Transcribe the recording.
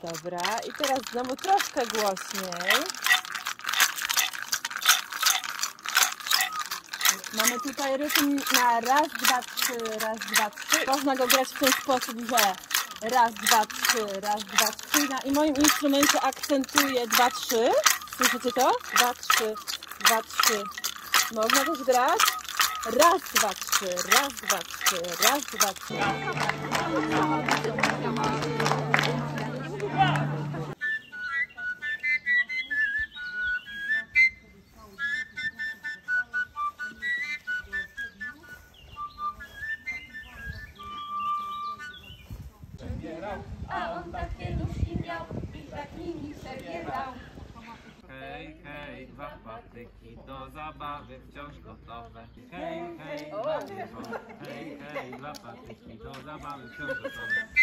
Dobra, i teraz znowu troszkę głośniej. Mamy tutaj rytm na raz, dwa, trzy, raz, dwa, trzy. Można go grać w ten sposób, że raz, dwa, trzy, raz, dwa, trzy. I moim instrumencie akcentuję 2, 3. Słyszycie to? 2, 3, 2, 3. Można też grać raz, dwa, trzy, raz, dwa, trzy, raz, dwa, trzy. A on takie nóżki miał i takimi przebierał. Hej, hej, dwa patyki do zabawy wciąż gotowe. Hej, hej, dwa patyki do zabawy wciąż gotowe.